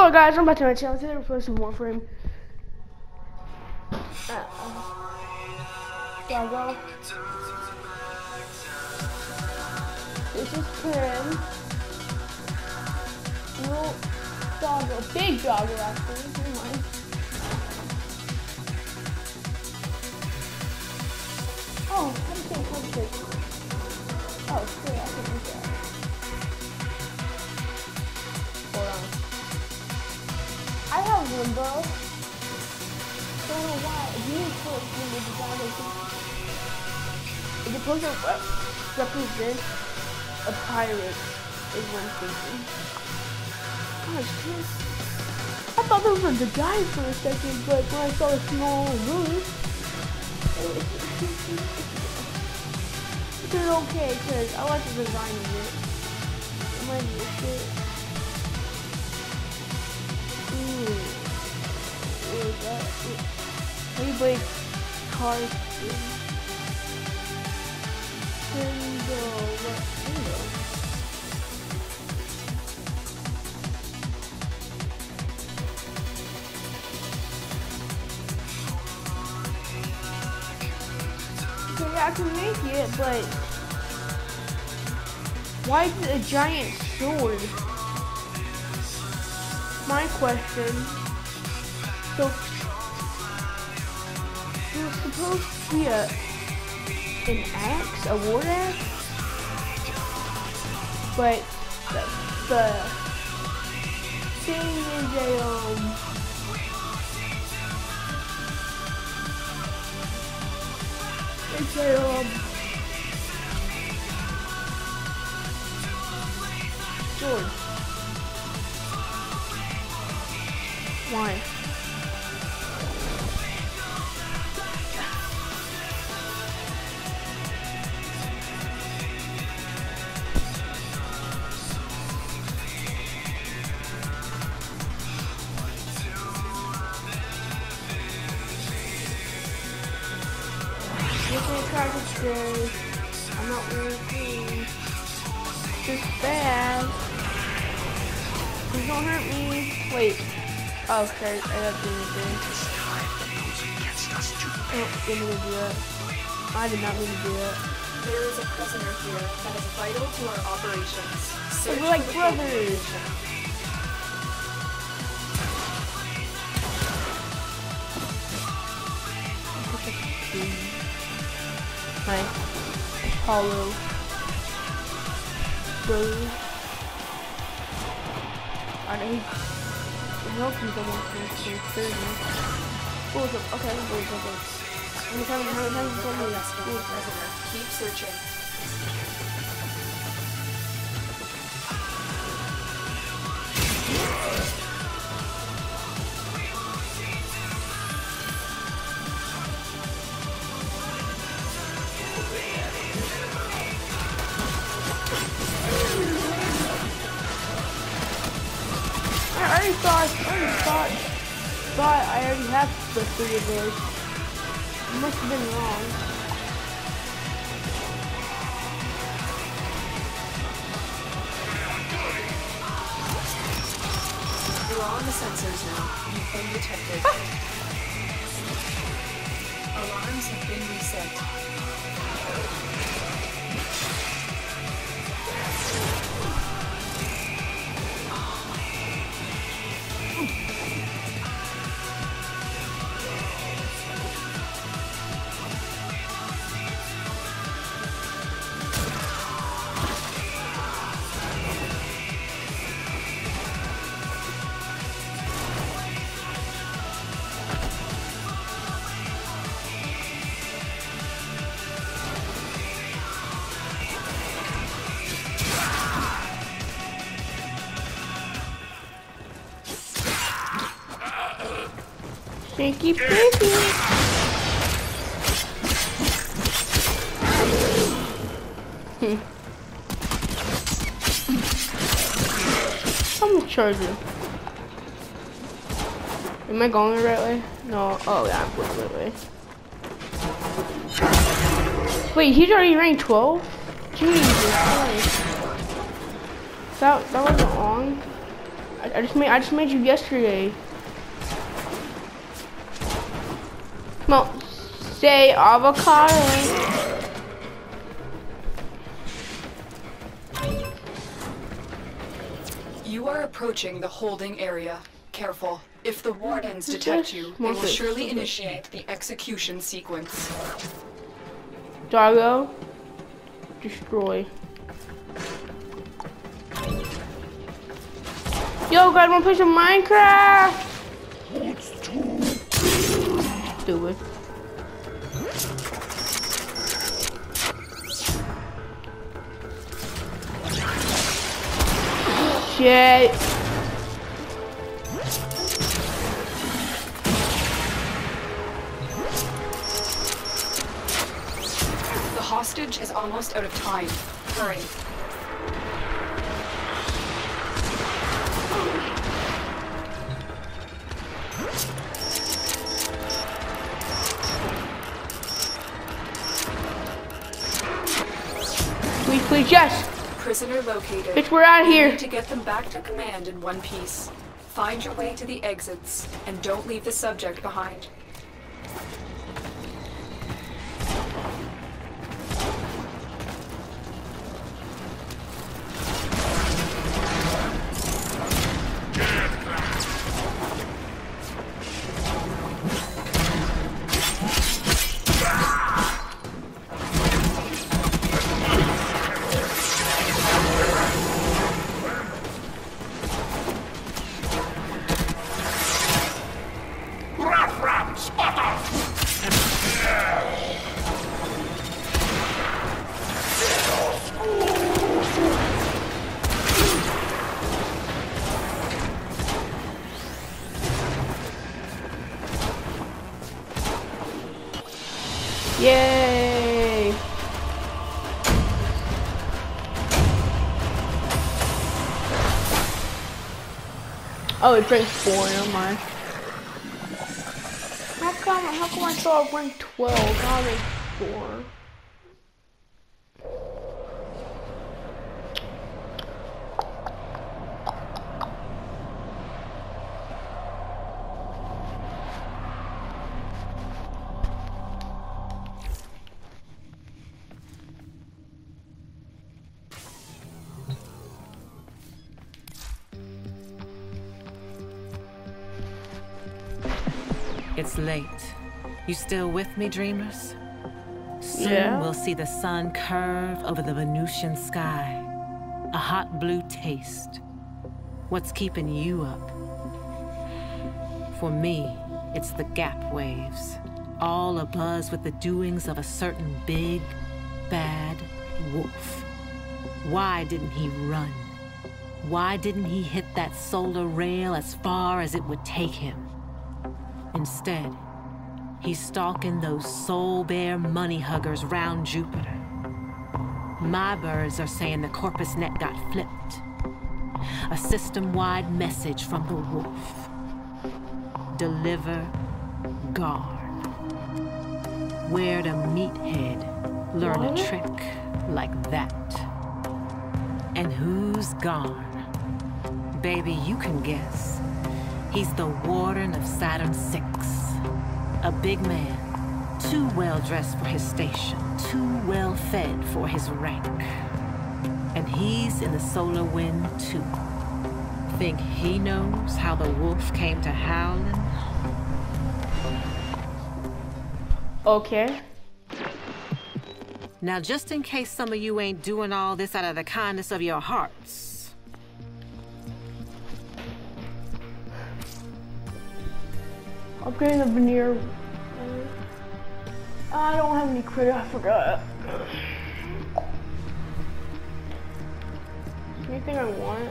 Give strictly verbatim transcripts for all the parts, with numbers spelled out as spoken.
Hello guys, I'm back to my channel. Today we're playing some Warframe. Uh, Doggo. This is Tim. Little doggo, big doggo actually. Never mind. Oh, how do you say country? Oh, shit, I can do that. Hold on. I have limbo. Don't know why. If you put limbo design, it's supposed to rep represent a pirate, is what I'm thinking. Gosh, man. I thought there was a guy for a second, but when I saw the small room, it's okay, because I like the design of it. It might be a shit. Ooh, that, maybe play cars. Window, what window? Okay, yeah, I can make it, but why is it a giant sword? My question. So, it was supposed to be a, an axe, a war axe, but the, the thing is a, um, it's a, um, sword. Why? Stairs. I'm not wearing clean. Just bad. Please don't hurt me. Wait. Oh, okay. I got to do anything. Oh, didn't mean to do that. I did not mean to do that. There is a prisoner here that is vital to our operations. Search We're like brothers. Hi, Hollow Bro. I know he's helping someone for thirty. Oh, okay, I'm going to go. I'm coming, how many times you told me that? Keep searching. I already thought, I already thought, thought I already have the three of those. I must have been wrong. You are on the sensors now. You've been detected. Alarms have been reset. Shaky baby. Hmm. I'm a charger. Am I going the right way? No. Oh yeah, I'm going the right way. Wait, he's already ranked twelve? Jesus Christ. That, that wasn't long. I, I just made I just made you yesterday. Come on, say avocado. You are approaching the holding area. Careful. If the wardens detect you, they will surely initiate the execution sequence. Doggo, destroy. Yo, guys, wanna play some Minecraft? Do it. Shit. The hostage is almost out of time. Hurry. Please, please, yes. Prisoner located. Bitch, we're out of You here. need to get them back to command in one piece. Find your way to the exits, and don't leave the subject behind. Yay! Oh, it drinks four, never mind. How come, how come I saw it rank twelve, now it rank four? It's late. You still with me, dreamers? Soon Yeah. we'll see the sun curve over the Venusian sky. A hot blue taste. What's keeping you up? For me, it's the gap waves. All abuzz with the doings of a certain big, bad wolf. Why didn't he run? Why didn't he hit that solar rail as far as it would take him? Instead, he's stalking those soul-bare money huggers round Jupiter. My birds are saying the Corpus net got flipped. A system-wide message from the wolf. Deliver guard. Where'd a meathead learn a trick like that? And who's gone? Baby, you can guess. He's the warden of Saturn six. A big man, too well-dressed for his station, too well-fed for his rank. And he's in the solar wind, too. Think he knows how the wolf came to howling? Okay. Now, just in case some of you ain't doing all this out of the kindness of your hearts, Upgrading the veneer. I don't have any credit, I forgot. Anything I want?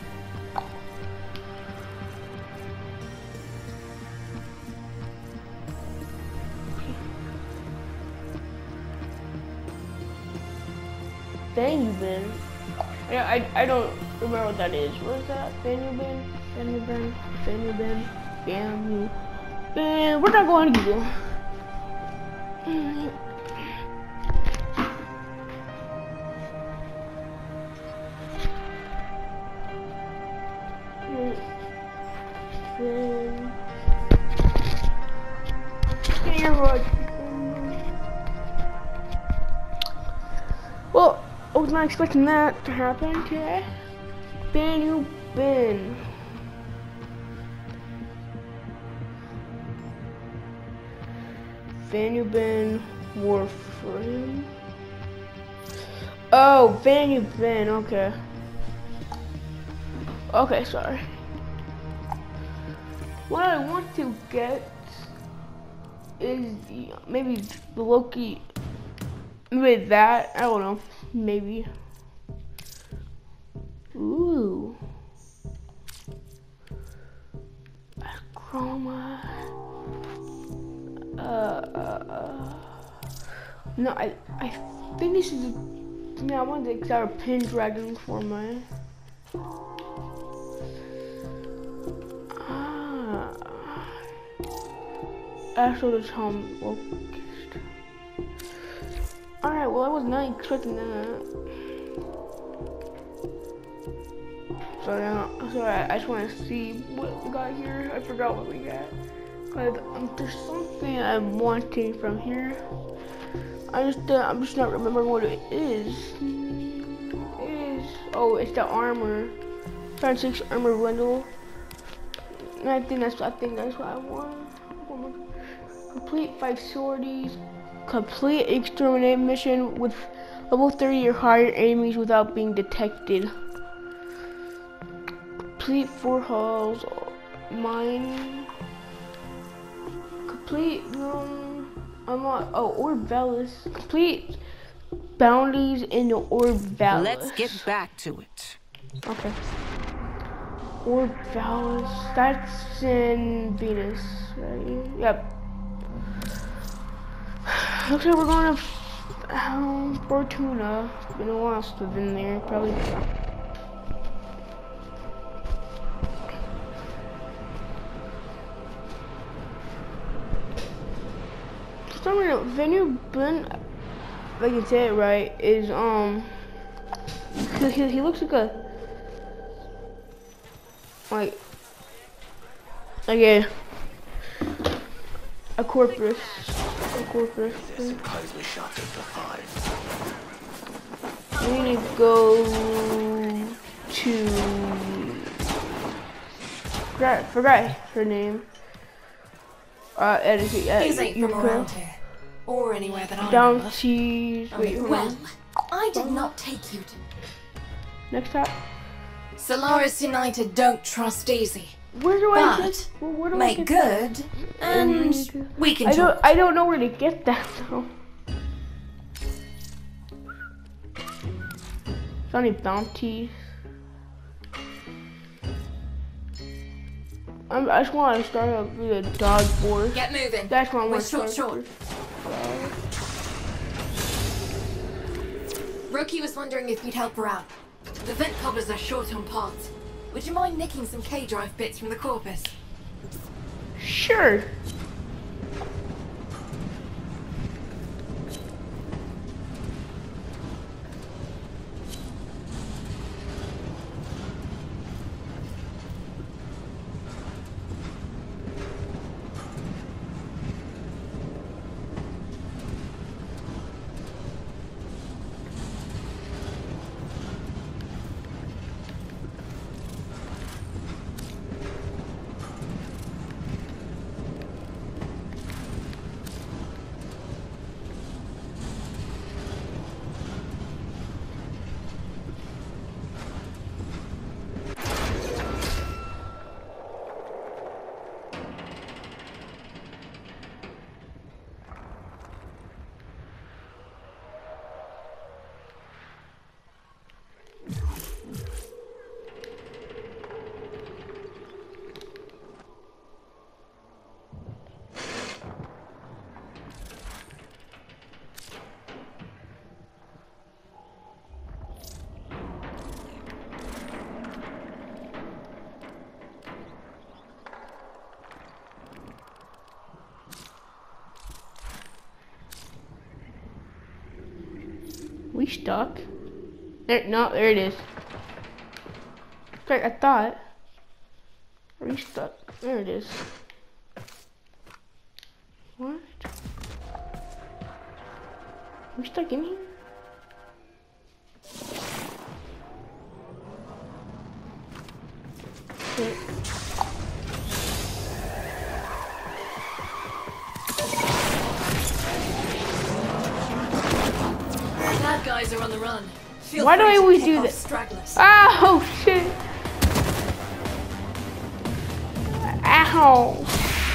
Fanubin. Yeah, I I don't remember what that is. What is that? Fanubin? Fanubin? Fanubin? Famu. Man, we're not going to get it. Mm. I was not expecting that to happen today. Ben, you been. Van you been Warframe. Oh, Van you been, okay. Okay, sorry. What I want to get is the, maybe the Loki, maybe that, I don't know, maybe. Ooh. Chroma. Uh, uh, uh. No, I, I think this is, no, I want to start a pin dragon for my, ah, Astro the Tom Locust. Alright, well, I was not expecting that. Sorry, I'm, sorry, I just want to see what we got here. I forgot what we got. But um, there's something I'm wanting from here. I just, uh, I'm just not remembering what it is. It is, oh, it's the armor. Francis armor bundle. And I think that's, I think that's what I want. Complete five sorties. Complete exterminate mission with level thirty or higher enemies without being detected. Complete four halls. Mine. Complete um, unlock. Oh, Orb Vallis. Complete bounties in the Orb Vallis. Let's get back to it. Okay. Orb Vallis. That's in Venus, right? Yep. Looks like we're going to um, Fortuna. It's been a while since we've been there. Probably. For some reason, Venue Ben, if I can say it right, is um. He, he, he looks like a like like a a corpus. Corpus. We need to go to. Forgot, forgot her name. Uh, Edith. Uh, These ain't from around here, or anywhere that I know Down of. cheese. Wait, hold Well, on. I did not take you to. Next stop. Solaris United don't trust easy. Where do I But get? Where, where do I make get good, and that? we can I don't. talk. I don't know where to get that though. Funny bounties. I'm, I just want to start up with a dog board. Get moving. That's what I We're want to short, start. short. Rookie was wondering if you'd help her out. The vent covers are short on parts. Would you mind nicking some K-drive bits from the corpus? Sure. We stuck? There, no, there it is. Sorry, I thought. Are we stuck? There it is. What? Are we stuck in here? Bad guys are on the run. Feel Why do free I to always pick do off this? stragglers. Oh shit! Ow!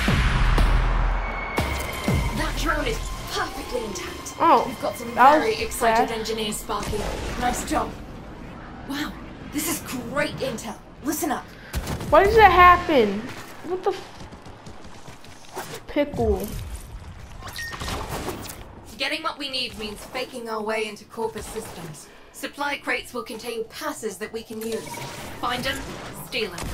That drone is perfectly intact. Oh, We've got some that very was excited fast. engineers, Sparky. Nice job. Wow, this is great intel. Listen up. Why does that happen? What the f pickle? Getting what we need means faking our way into Corpus systems. Supply crates will contain passes that we can use. Find them, steal them.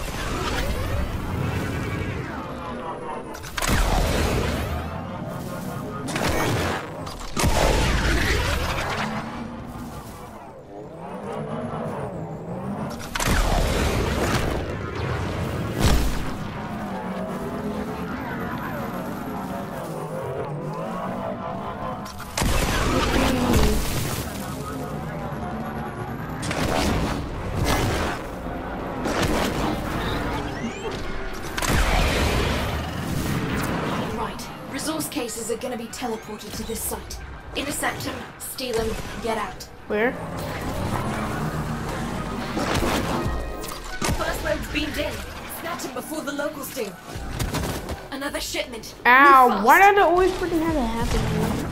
Resource cases are gonna be teleported to this site. Intercept them, steal them, get out. Where? First load's beamed in. Snatch them before the locals do. Another shipment. Ow! Move fast. Why does it always freaking have to happen? Man?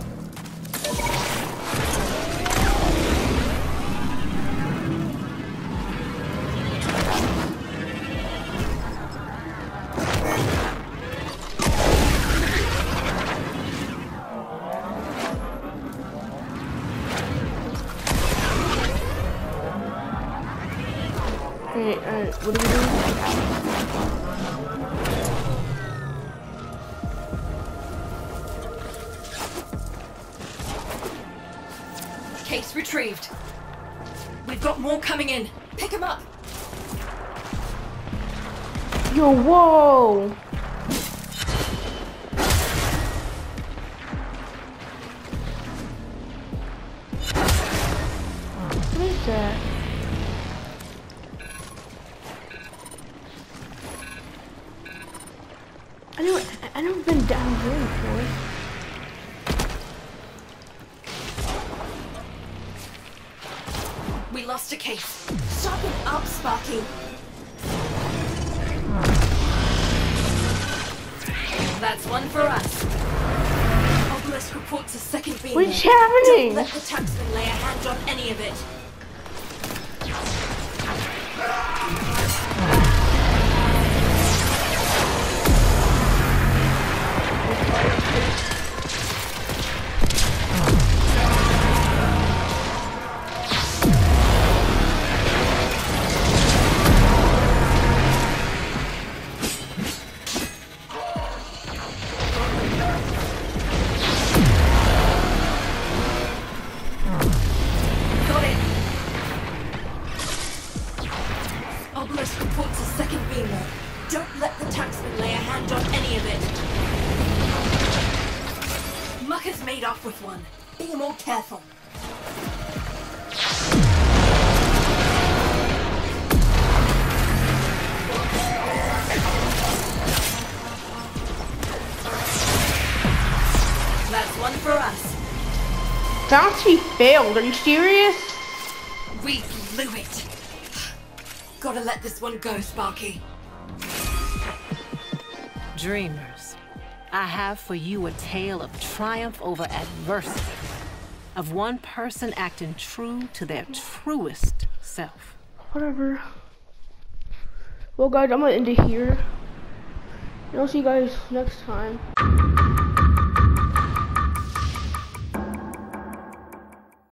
Okay, alright, what are we doing? Case retrieved. We've got more coming in. Pick them up. Yo, whoa! What is that? I never, I never been down here before. We lost a case. Sharpen up, Sparky. That's one for us. Obelisk reports a second beam. What's there. happening? Don't let the taxman lay a hand on any of it. Got it. Obelisk reports a second beam there. Don't let the taxman lay a hand on any of it. Mucker's made off with one. Be more careful. That's one for us. Bouncy failed, are you serious? We blew it. Gotta let this one go, Sparky. Dreamers, I have for you a tale of triumph over adversity, of one person acting true to their truest self. Whatever. Well guys, I'm gonna end it here. And I'll see you guys next time.